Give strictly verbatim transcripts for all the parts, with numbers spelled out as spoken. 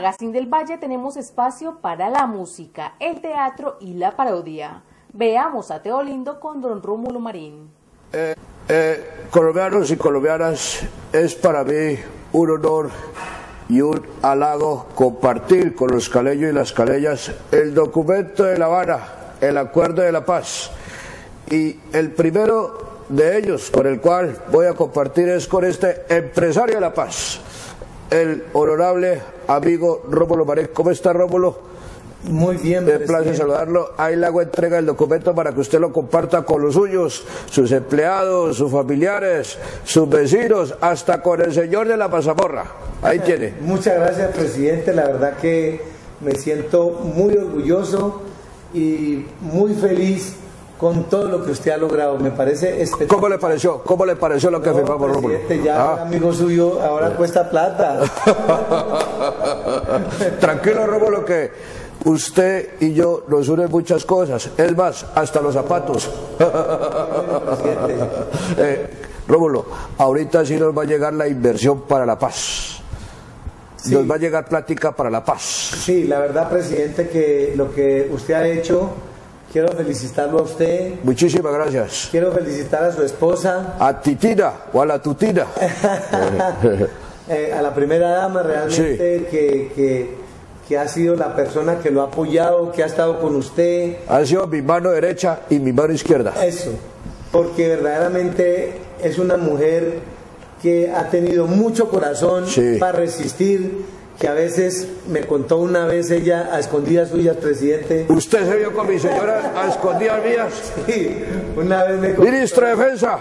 Magazine del Valle tenemos espacio para la música, el teatro y la parodia. Veamos a Teo Lindo con don Rómulo Marín. Eh, eh, colombianos y colombianas, es para mí un honor y un halago compartir con los caleños y las caleñas el documento de La Habana, el Acuerdo de la Paz. Y el primero de ellos con el cual voy a compartir es con este empresario de la paz, el honorable amigo Rómulo Marín. ¿Cómo está, Rómulo? Muy bien, me place saludarlo. Ahí le hago entrega el documento para que usted lo comparta con los suyos, sus empleados, sus familiares, sus vecinos, hasta con el señor de la mazamorra. Ahí tiene. Muchas gracias, presidente. La verdad que me siento muy orgulloso y muy feliz con todo lo que usted ha logrado. Me parece espectacular. ¿Cómo le pareció? ¿Cómo le pareció lo que no, firmamos, Rómulo? Ya ah. amigo suyo, ahora eh. cuesta plata. Tranquilo, Rómulo, que usted y yo nos unen muchas cosas, es más, hasta los zapatos. eh, Rómulo, ahorita sí nos va a llegar la inversión para la paz. Sí. Nos va a llegar plática para la paz. Sí, la verdad, presidente, que lo que usted ha hecho, quiero felicitarlo a usted. Muchísimas gracias. Quiero felicitar a su esposa. A Titina o a la Tutina. eh, a la primera dama, realmente, sí. que... que que ha sido la persona que lo ha apoyado, que ha estado con usted. Ha sido mi mano derecha y mi mano izquierda. Eso, porque verdaderamente es una mujer que ha tenido mucho corazón, sí, para resistir, que a veces me contó una vez ella a escondidas suyas, presidente. ¿Usted se vio con mi señora a escondidas mías? Sí, una vez me comentó... Ministro de Defensa.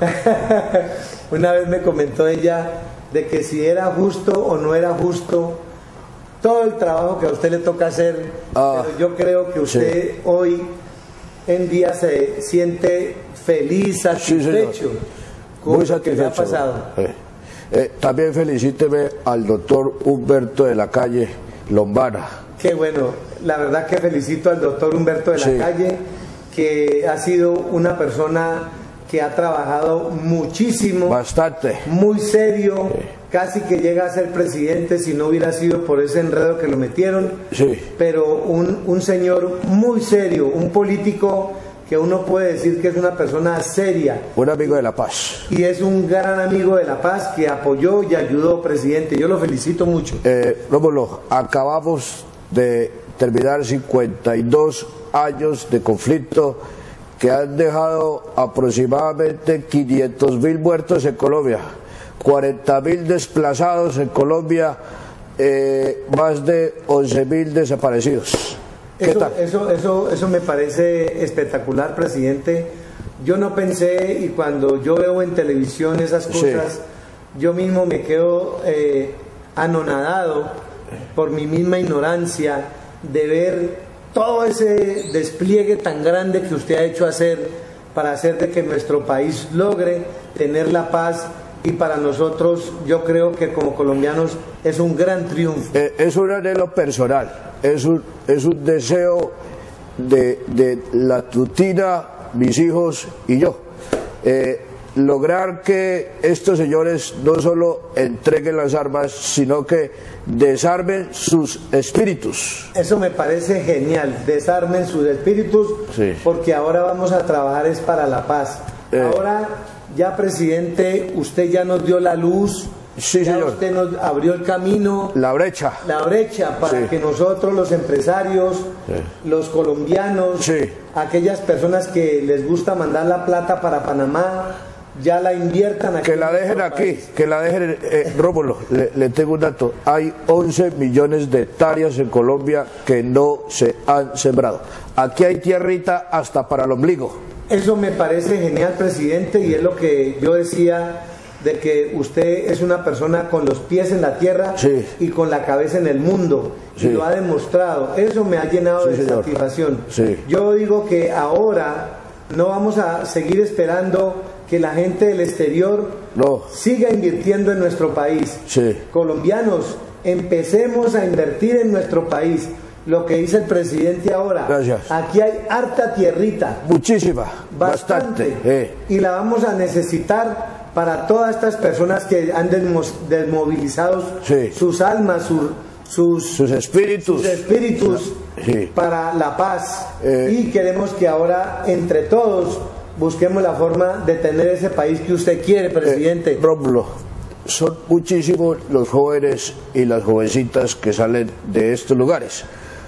Una vez me comentó ella de que si era justo o no era justo todo el trabajo que a usted le toca hacer, ah, pero yo creo que usted, sí, hoy en día se siente feliz, satisfecho, sí, con muy lo que le ha pasado. Eh, eh, también felicíteme al doctor Humberto de la Calle Lombana. Qué bueno, la verdad que felicito al doctor Humberto de la sí. Calle, que ha sido una persona que ha trabajado muchísimo, bastante, muy serio, sí, casi que llega a ser presidente si no hubiera sido por ese enredo que lo metieron, sí, pero un, un señor muy serio, un político que uno puede decir que es una persona seria. Un amigo de la paz. Y es un gran amigo de la paz que apoyó y ayudó, presidente. Yo lo felicito mucho. Eh, Rómulo, acabamos de terminar cincuenta y dos años de conflicto que han dejado aproximadamente quinientos mil muertos en Colombia, cuarenta mil desplazados en Colombia, eh, más de once mil desaparecidos. ¿Qué eso, tal? Eso, eso, eso me parece espectacular, presidente. Yo no pensé, y cuando yo veo en televisión esas cosas, sí, yo mismo me quedo eh, anonadado por mi misma ignorancia de ver todo ese despliegue tan grande que usted ha hecho hacer para hacer de que nuestro país logre tener la paz, y para nosotros yo creo que como colombianos es un gran triunfo. Eh, es un anhelo personal, es un, es un deseo de, de la Tutina, mis hijos y yo. Eh, lograr que estos señores no solo entreguen las armas, sino que desarmen sus espíritus. Eso me parece genial, desarmen sus espíritus, sí, porque ahora vamos a trabajar es para la paz. Eh, ahora ya, presidente, usted ya nos dio la luz, sí, ya señor, usted nos abrió el camino, la brecha, la brecha para, sí, que nosotros los empresarios, sí, los colombianos, sí, aquellas personas que les gusta mandar la plata para Panamá, ya la inviertan aquí. Que la dejen aquí, país. que la dejen, eh, Rómulo, le, le tengo un dato, hay once millones de hectáreas en Colombia que no se han sembrado. Aquí hay tierrita hasta para el ombligo. Eso me parece genial, presidente, y es lo que yo decía, de que usted es una persona con los pies en la tierra, sí, y con la cabeza en el mundo, sí, y lo ha demostrado. Eso me ha llenado, sí, de señor, satisfacción. Sí. Yo digo que ahora no vamos a seguir esperando que la gente del exterior no siga invirtiendo en nuestro país. Sí. Colombianos, empecemos a invertir en nuestro país. Lo que dice el presidente ahora. Gracias. Aquí hay harta tierrita. Muchísima. Bastante. Bastante. Eh. Y la vamos a necesitar para todas estas personas que han desmovilizado, sí, sus almas, sus sus, sus espíritus, sus espíritus sí. para la paz. Eh, y queremos que ahora entre todos busquemos la forma de tener ese país que usted quiere, presidente. Eh, Rómulo, son muchísimos los jóvenes y las jovencitas que salen de estos lugares,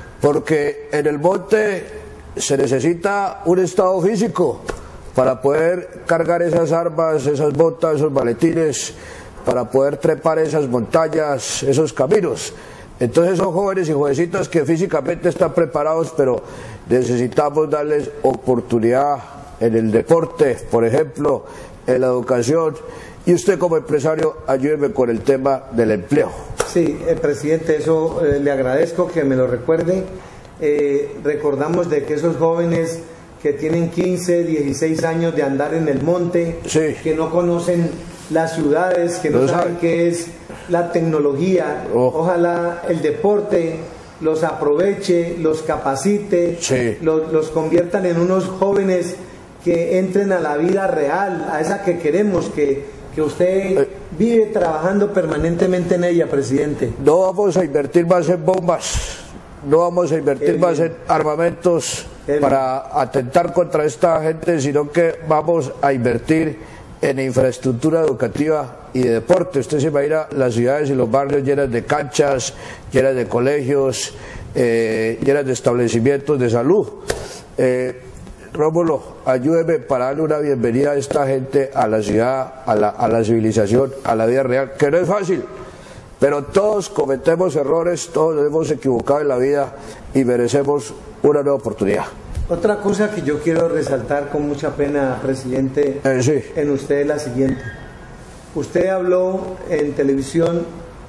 porque en el monte se necesita un estado físico para poder cargar esas armas, esas botas, esos maletines, para poder trepar esas montañas, esos caminos. Entonces son jóvenes y jovencitas que físicamente están preparados, pero necesitamos darles oportunidad en el deporte, por ejemplo, en la educación. Y usted como empresario, ayúdeme con el tema del empleo. Sí, eh, presidente, eso eh, le agradezco que me lo recuerde. Eh, recordamos de que esos jóvenes que tienen quince, dieciséis años de andar en el monte, sí. que no conocen las ciudades, que no, no saben qué es la tecnología, oh. ojalá el deporte los aproveche, los capacite, sí. los, los conviertan en unos jóvenes que entren a la vida real, a esa que queremos, que, que usted eh. vive trabajando permanentemente en ella, presidente. No vamos a invertir más en bombas, no vamos a invertir más en armamentos para atentar contra esta gente, sino que vamos a invertir en infraestructura educativa y de deporte. Usted se imagina las ciudades y los barrios llenas de canchas, llenas de colegios, eh, llenas de establecimientos de salud. Eh, Rómulo, ayúdeme para darle una bienvenida a esta gente a la ciudad, a la, a la civilización, a la vida real, que no es fácil, pero todos cometemos errores, todos nos hemos equivocado en la vida y merecemos una nueva oportunidad. Otra cosa que yo quiero resaltar con mucha pena, presidente, eh, sí. en usted es la siguiente. Usted habló en televisión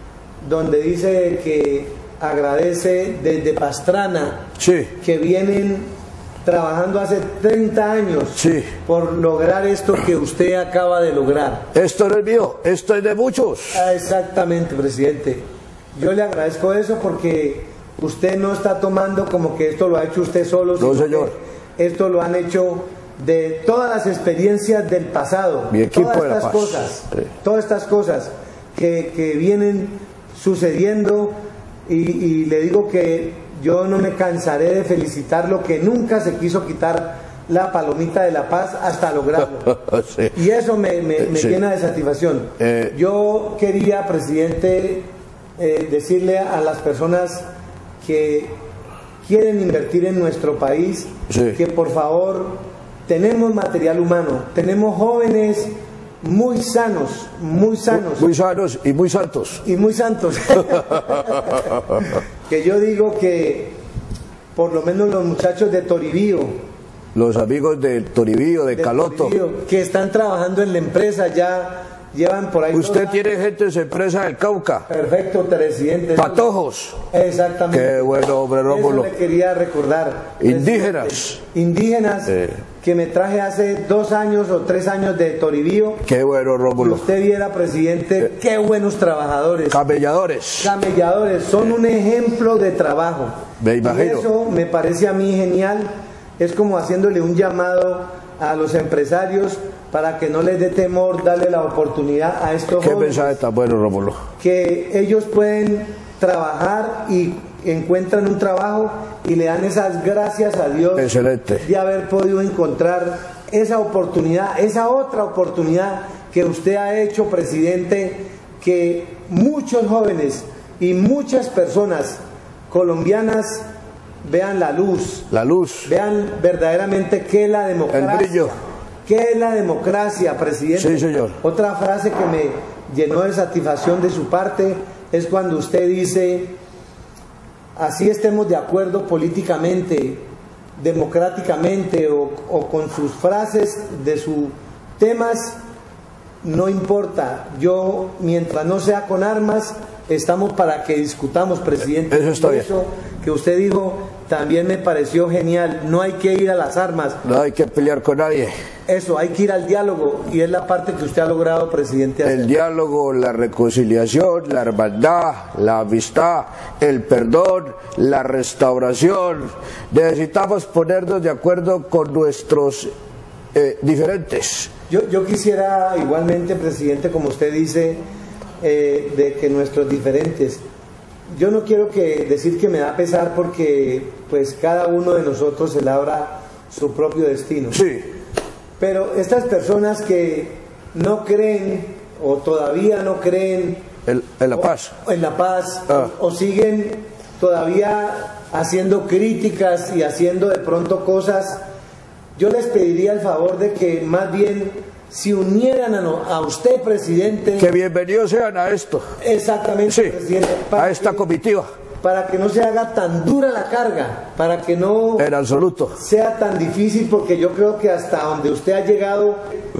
donde dice que agradece desde Pastrana, sí. que vienen trabajando hace treinta años sí. por lograr esto que usted acaba de lograr. Esto no es mío, esto es de muchos. Ah, exactamente, presidente. Yo le agradezco eso porque usted no está tomando como que esto lo ha hecho usted solo, no, señor. Esto lo han hecho de todas las experiencias del pasado. Mi equipo todas de la estas paz. cosas, sí. todas estas cosas que, que vienen sucediendo y, y le digo que yo no me cansaré de felicitarlo, que nunca se quiso quitar la palomita de la paz hasta lograrlo. sí. Y eso me, me, me sí. llena de satisfacción. Eh. Yo quería, presidente, eh, decirle a las personas que quieren invertir en nuestro país, sí. que por favor, tenemos material humano, tenemos jóvenes muy sanos, muy sanos. Muy, muy sanos y muy santos. Y muy santos. Que yo digo que por lo menos los muchachos de Toribío, los amigos de Toribío, de, de Caloto, Toribío, que están trabajando en la empresa, ya llevan por ahí. Usted tiene gente de su empresa del Cauca. Perfecto, presidente. Patojos. Exactamente. Qué bueno, hombre, Rómulo. Eso le quería recordar. Indígenas. Indígenas eh. que me traje hace dos años o tres años de Toribío. Qué bueno, Rómulo. Si usted viera, presidente, eh. qué buenos trabajadores. Camelladores. Camelladores, son un ejemplo de trabajo. Me imagino. Y eso me parece a mí genial. Es como haciéndole un llamado a los empresarios para que no les dé temor darle la oportunidad a estos Qué jóvenes. mensaje tan bueno, Rómulo. Que ellos pueden trabajar y encuentran un trabajo y le dan esas gracias a Dios. Excelente. De haber podido encontrar esa oportunidad, esa otra oportunidad que usted ha hecho, presidente, que muchos jóvenes y muchas personas colombianas vean la luz. La luz. Vean verdaderamente qué es la democracia. El brillo. ¿Qué es la democracia, presidente? Sí, señor. Otra frase que me llenó de satisfacción de su parte es cuando usted dice, así estemos de acuerdo políticamente, democráticamente o, o con sus frases de sus temas, no importa. Yo, mientras no sea con armas, estamos para que discutamos, presidente. Eso está bien. Eso que usted dijo también me pareció genial. No hay que ir a las armas. No hay que pelear con nadie. Eso, hay que ir al diálogo y es la parte que usted ha logrado, presidente. El diálogo, la reconciliación, la hermandad, la amistad, el perdón, la restauración. Necesitamos ponernos de acuerdo con nuestros eh, diferentes. Yo, yo quisiera igualmente, presidente, como usted dice, eh, de que nuestros diferentes, yo no quiero que decir que me da pesar porque pues cada uno de nosotros se labra su propio destino. Sí. Pero estas personas que no creen o todavía no creen en, en la paz, o, en la paz ah. o, o siguen todavía haciendo críticas y haciendo de pronto cosas, yo les pediría el favor de que más bien si unieran a, no, a usted, presidente... Que bienvenidos sean a esto. Exactamente, sí, presidente. A esta que, comitiva. Para que no se haga tan dura la carga, para que no... En absoluto. Sea tan difícil, porque yo creo que hasta donde usted ha llegado,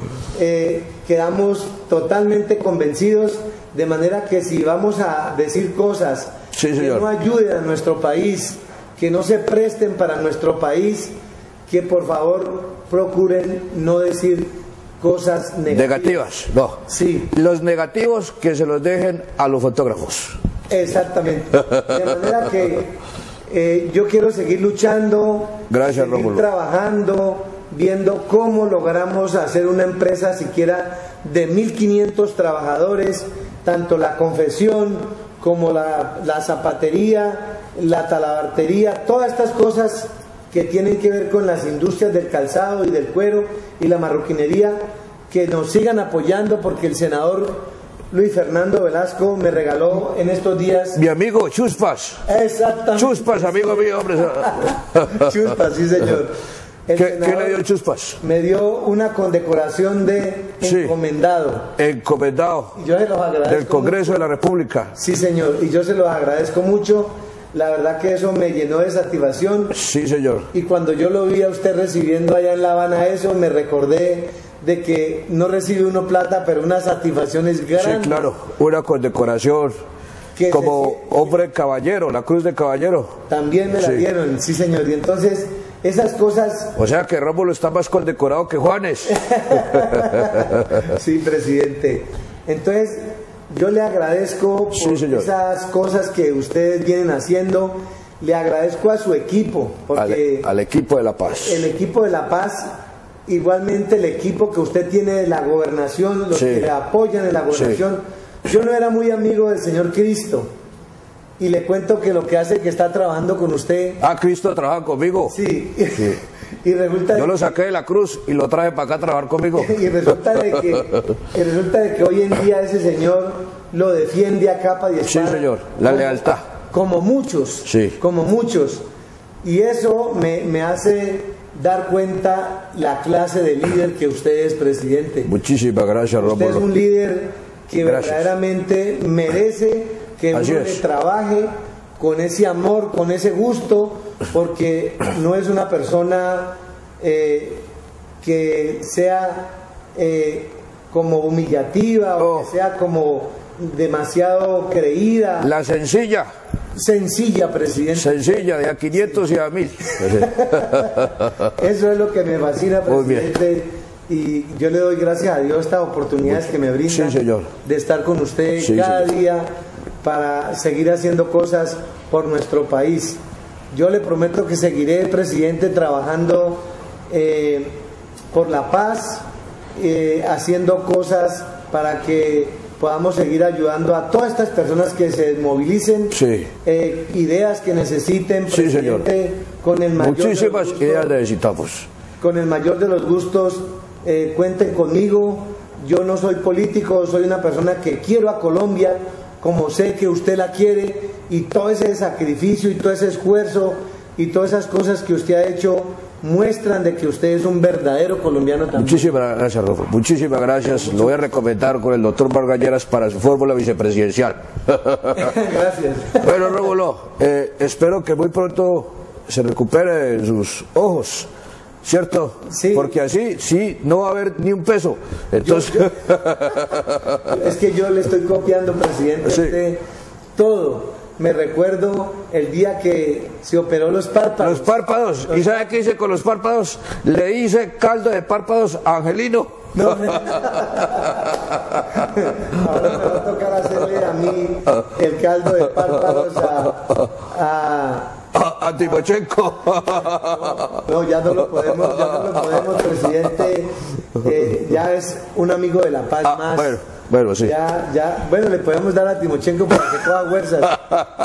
eh, quedamos totalmente convencidos, de manera que si vamos a decir cosas sí, que no ayuden a nuestro país, que no se presten para nuestro país, que por favor procuren no decir cosas negativas. Negativas, no. Sí. Los negativos que se los dejen a los fotógrafos. Exactamente. De manera que eh, yo quiero seguir luchando, Gracias, seguir Rómulo. trabajando, viendo cómo logramos hacer una empresa siquiera de mil quinientos trabajadores, tanto la confección como la, la zapatería, la talabartería, todas estas cosas que tienen que ver con las industrias del calzado y del cuero y la marroquinería, que nos sigan apoyando, porque el senador Luis Fernando Velasco me regaló en estos días... Mi amigo Chuspas. Exactamente. Chuspas, amigo mío, hombre. Chuspas, sí señor. El ¿Qué, ¿Qué le dio Chuspas? Me dio una condecoración de encomendado. Sí, encomendado. Y yo se los agradezco del Congreso mucho. de la República. Sí, señor, y yo se los agradezco mucho. La verdad que eso me llenó de satisfacción. Sí, señor. Y cuando yo lo vi a usted recibiendo allá en La Habana eso, me recordé de que no recibe uno plata, pero una satisfacción es grande. Sí, claro, una condecoración como se... hombre caballero, la Cruz de Caballero. También me la sí. dieron, sí señor. Y entonces, esas cosas... O sea que Rómulo está más condecorado que Juanes. Sí, presidente. Entonces... yo le agradezco por sí, esas cosas que ustedes vienen haciendo. Le agradezco a su equipo, porque al, al equipo de La Paz. El equipo de La Paz, igualmente el equipo que usted tiene de la gobernación, los sí. que le apoyan en la gobernación. Sí. Yo no era muy amigo del señor Cristo, y le cuento que lo que hace que está trabajando con usted. Ah, Cristo trabaja conmigo. Sí. sí. Y resulta yo de lo saqué de la cruz y lo traje para acá a trabajar conmigo. Y resulta de que, y resulta de que hoy en día ese señor lo defiende a capa y espada. Sí, señor, la como, lealtad. Como muchos, sí. como muchos. Y eso me, me hace dar cuenta la clase de líder que usted es, presidente. Muchísimas gracias, Rómulo. Usted es un líder que gracias. verdaderamente merece que Así uno es. le trabaje con ese amor, con ese gusto, porque no es una persona eh, que sea eh, como humillativa o oh. que sea como demasiado creída. La sencilla. Sencilla, presidente. Sencilla, de a quinientos y a mil. Eso es lo que me fascina, presidente. Y yo le doy gracias a Dios estas oportunidades que me brindan sí, señor. de estar con usted sí, cada señor. día para seguir haciendo cosas por nuestro país. Yo le prometo que seguiré, presidente, trabajando eh, por la paz, eh, haciendo cosas para que podamos seguir ayudando a todas estas personas que se movilicen, sí. eh, ideas que necesiten, sí, señor. Con el mayor muchísimas de los gustos, ideas necesitamos. Con el mayor de los gustos, eh, cuenten conmigo. Yo no soy político, soy una persona que quiero a Colombia, como sé que usted la quiere, y todo ese sacrificio y todo ese esfuerzo y todas esas cosas que usted ha hecho muestran de que usted es un verdadero colombiano también. Muchísimas gracias, Rodolfo. Muchísimas gracias. Mucho. Lo voy a recomendar con el doctor Margalleras para su fórmula vicepresidencial. Gracias. Bueno, Rómulo, eh, espero que muy pronto se recupere sus ojos, ¿cierto? Sí. Porque así, sí, no va a haber ni un peso. Entonces... Yo, yo, es que yo le estoy copiando, presidente, sí. usted, todo. Me recuerdo el día que se operó los párpados. Los párpados. ¿Y sabe qué hice con los párpados? Le hice caldo de párpados a Angelino. No, me... Ahora me va a tocar hacerle a mí el caldo de párpados a... a... A, a Timochenko. No, no, ya no lo podemos, ya no lo podemos, presidente. Eh, ya es un amigo de la paz ah, más. Bueno. Bueno, sí. Ya, ya, bueno, le podemos dar a Timochenko para que coja fuerzas.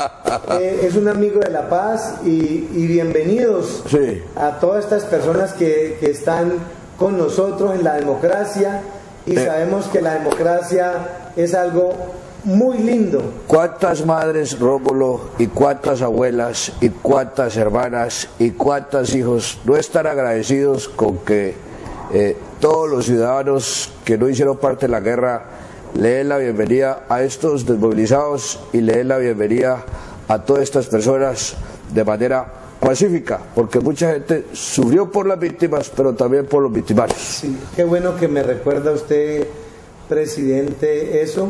eh, es un amigo de la paz y, y bienvenidos sí. a todas estas personas que, que están con nosotros en la democracia y eh. sabemos que la democracia es algo muy lindo. ¿Cuántas madres, Rómulo, y cuántas abuelas, y cuántas hermanas, y cuántos hijos no están agradecidos con que eh, todos los ciudadanos que no hicieron parte de la guerra le den la bienvenida a estos desmovilizados y le den la bienvenida a todas estas personas de manera pacífica? Porque mucha gente sufrió por las víctimas, pero también por los victimarios. Sí, qué bueno que me recuerda usted, presidente, eso.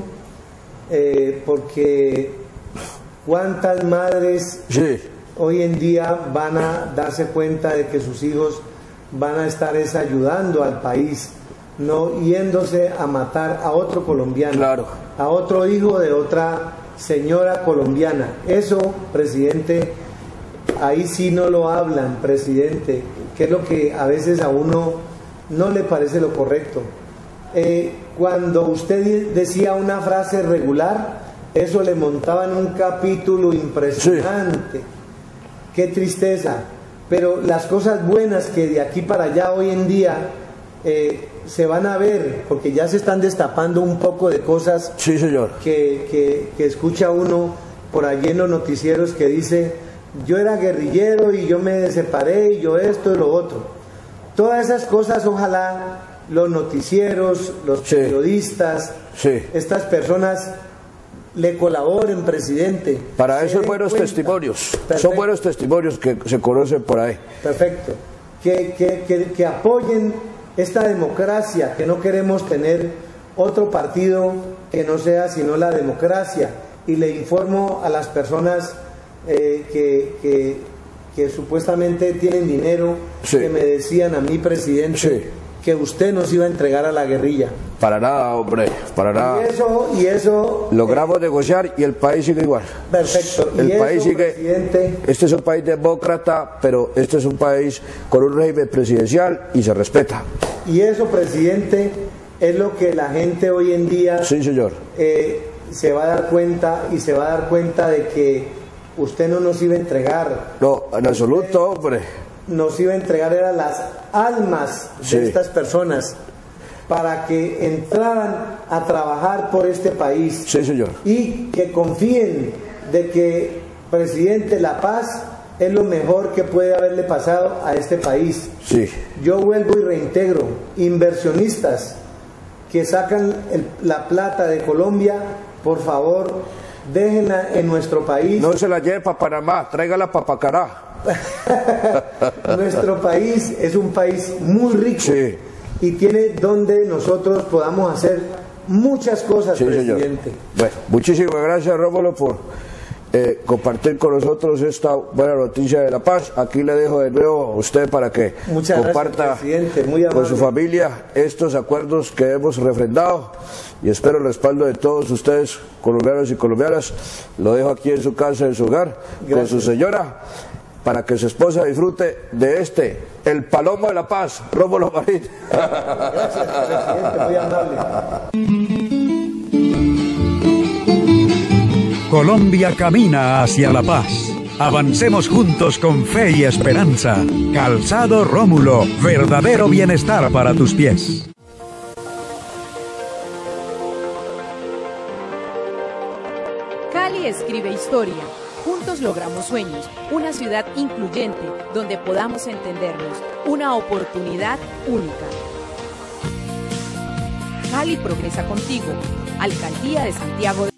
Eh, porque cuántas madres sí. hoy en día van a darse cuenta de que sus hijos van a estar es ayudando al país, no yéndose a matar a otro colombiano, claro. a otro hijo de otra señora colombiana. Eso, presidente, ahí sí no lo hablan, presidente, que es lo que a veces a uno no le parece lo correcto. Eh, cuando usted decía una frase regular, eso le montaban un capítulo impresionante. Sí. Qué tristeza. Pero las cosas buenas que de aquí para allá hoy en día eh, se van a ver, porque ya se están destapando un poco de cosas sí, señor. Que, que, que escucha uno por allí en los noticieros que dice, yo era guerrillero y yo me separé y yo esto y lo otro. Todas esas cosas ojalá los noticieros, los sí. periodistas, sí. estas personas le colaboren, presidente. Para esos buenos cuenta. testimonios, Perfecto. son buenos testimonios que se conocen por ahí. Perfecto. Que, que, que, que apoyen esta democracia, que no queremos tener otro partido que no sea sino la democracia. Y le informo a las personas eh, que, que, que supuestamente tienen dinero, sí. que me decían a mí, presidente, sí. que usted nos iba a entregar a la guerrilla. Para nada, hombre, para nada. Y eso, y eso logramos eh, negociar y el país sigue igual. Perfecto. El y país eso, sigue. Presidente, este es un país demócrata, pero este es un país con un régimen presidencial y se respeta. Y eso, presidente, es lo que la gente hoy en día sí, señor. Eh, se va a dar cuenta y se va a dar cuenta de que usted no nos iba a entregar. No, en absoluto, hombre. Nos iba a entregar eran las almas sí. de estas personas para que entraran a trabajar por este país. Sí, señor. Y que confíen de que, presidente, la paz es lo mejor que puede haberle pasado a este país. Sí. Yo vuelvo y reintegro, inversionistas que sacan el, la plata de Colombia, por favor, déjenla en nuestro país. No se la lleve para Panamá, tráigala para Pacará. Nuestro país es un país muy rico sí. y tiene donde nosotros podamos hacer muchas cosas, sí, presidente. Señor. Bueno, muchísimas gracias, Rómulo, por eh, compartir con nosotros esta buena noticia de la paz. Aquí le dejo de nuevo a usted para que muchas comparta gracias, presidente. Muy amable. con su familia estos acuerdos que hemos refrendado y espero el respaldo de todos ustedes, colombianos y colombianas. Lo dejo aquí en su casa, en su hogar, gracias. Con su señora, para que su esposa disfrute de este, el Palomo de la Paz, Rómulo Marín. Gracias, presidente, muy amable. Colombia camina hacia la paz. Avancemos juntos con fe y esperanza. Calzado Rómulo, verdadero bienestar para tus pies. Cali escribe historia. Juntos logramos sueños, una ciudad incluyente donde podamos entendernos, una oportunidad única. Cali progresa contigo. Alcaldía de Santiago de